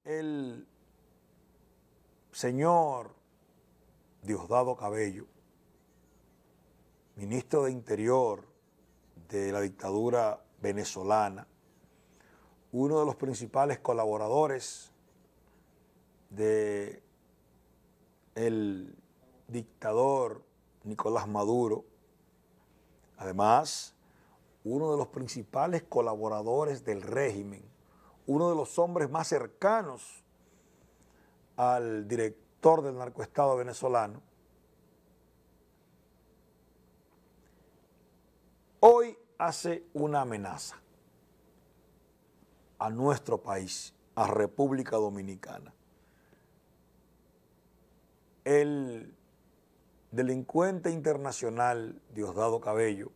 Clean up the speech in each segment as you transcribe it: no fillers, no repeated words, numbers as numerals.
el señor Diosdado Cabello, ministro de Interior de la dictadura venezolana, uno de los principales colaboradores del dictador Nicolás Maduro, además uno de los principales colaboradores del régimen, uno de los hombres más cercanos al director del narcoestado venezolano, hoy hace una amenaza a nuestro país, a República Dominicana. El delincuente internacional Diosdado Cabello,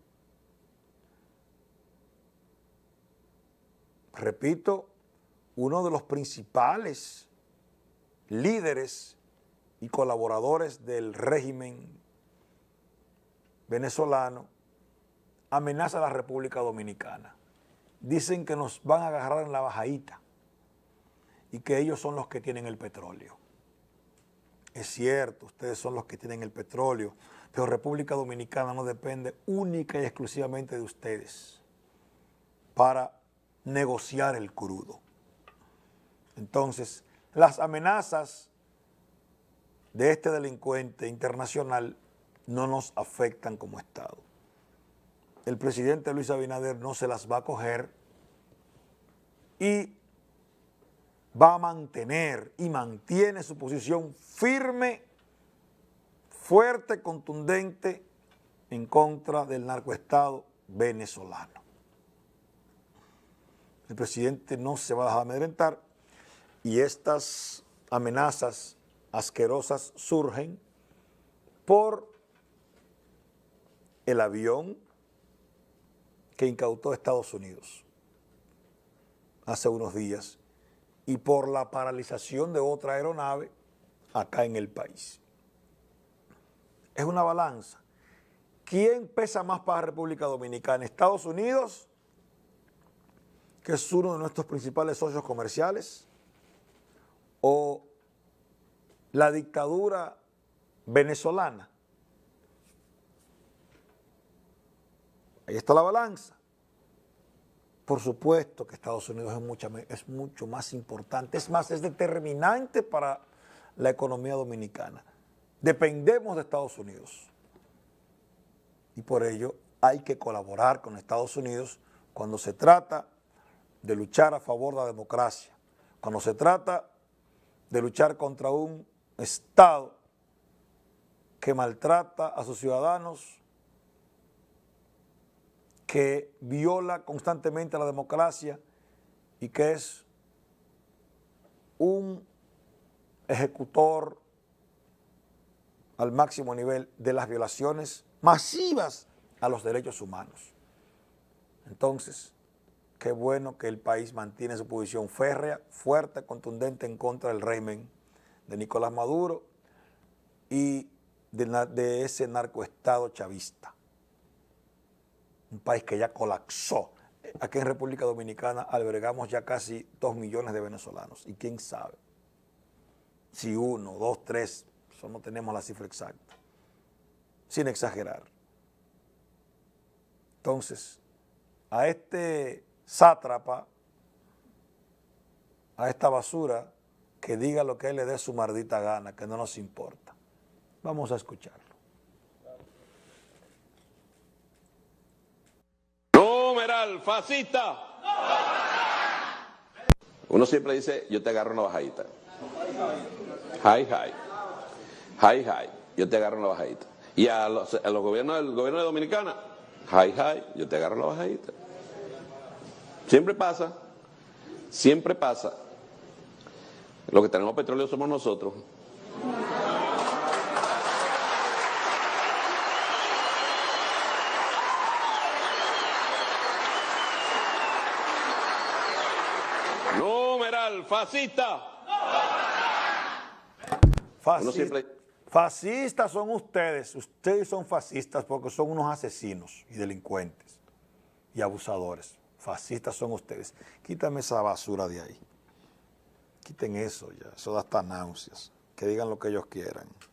repito, uno de los principales líderes y colaboradores del régimen venezolano, amenaza a la República Dominicana. Dicen que nos van a agarrar en la bajadita y que ellos son los que tienen el petróleo. Es cierto, ustedes son los que tienen el petróleo, pero República Dominicana no depende única y exclusivamente de ustedes para negociar el crudo. Entonces, las amenazas de este delincuente internacional no nos afectan como Estado. El presidente Luis Abinader no se las va a coger y va a mantener y mantiene su posición firme, fuerte, contundente en contra del narcoestado venezolano. El presidente no se va a dejar amedrentar y estas amenazas asquerosas surgen por el avión que incautó Estados Unidos hace unos días y por la paralización de otra aeronave acá en el país. Es una balanza. ¿Quién pesa más para la República Dominicana? ¿Estados Unidos, que es uno de nuestros principales socios comerciales, o la dictadura venezolana? Ahí está la balanza. Por supuesto que Estados Unidos es mucho más importante, es más, es determinante para la economía dominicana. Dependemos de Estados Unidos y por ello hay que colaborar con Estados Unidos cuando se trata de luchar a favor de la democracia, cuando se trata de luchar contra un Estado que maltrata a sus ciudadanos, que viola constantemente la democracia y que es un ejecutor al máximo nivel de las violaciones masivas a los derechos humanos. Entonces, qué bueno que el país mantiene su posición férrea, fuerte, contundente en contra del régimen de Nicolás Maduro y de ese narcoestado chavista. Un país que ya colapsó. Aquí en República Dominicana albergamos ya casi 2 millones de venezolanos. Y quién sabe si 1, 2, 3, eso no tenemos la cifra exacta, sin exagerar. Entonces, a este sátrapa, a esta basura, que diga lo que él le dé su maldita gana, que no nos importa. Vamos a escucharlo. Numeral fascista. Uno siempre dice, yo te agarro una bajadita. Hi, hi. Hi, hi. Yo te agarro una bajadita. Y a los gobiernos del gobierno de Dominicana, hi, hi. Yo te agarro una bajadita. Siempre pasa. Siempre pasa. Los que tenemos petróleo somos nosotros. Numeral fascista. Fascistas son ustedes. Ustedes son fascistas porque son unos asesinos y delincuentes y abusadores. Fascistas son ustedes. Quítame esa basura de ahí. Quiten eso ya, eso da hasta náuseas. Que digan lo que ellos quieran.